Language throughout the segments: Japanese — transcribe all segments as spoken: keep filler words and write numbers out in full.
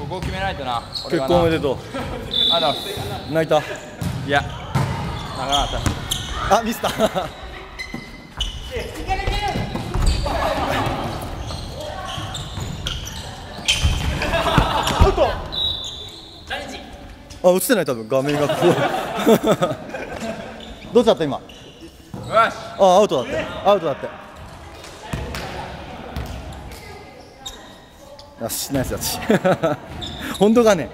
ここを決めないとな。 結婚おめでとう。 あの泣いた。 いや泣かなかった。 あ、ミスったアウト。あ、映ってない多分画面がこうどっちだった今。 よし。 あ、アウトだってアウトだって。よし、ナイスだし本当かね。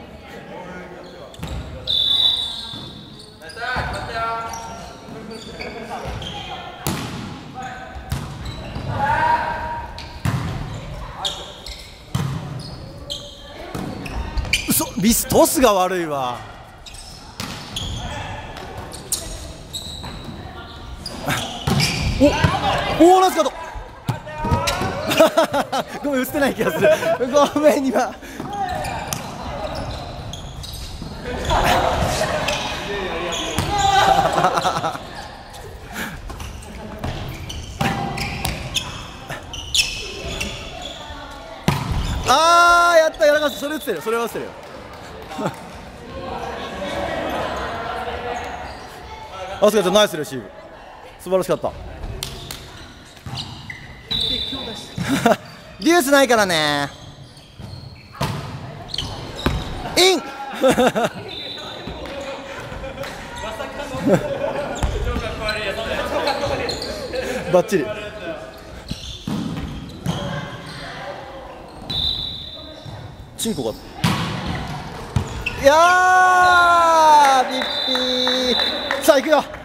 うそ、ミストスが悪いわおお、ナイスカットごめん、映ってない気がするごめん今あー、やった、やらかした。それ映ってる、それは映ってるよあすかちゃんナイスレシーブ、素晴らしかったデュースないからね。インバッチリ。チンコがいやービッピー。さあ行くよ。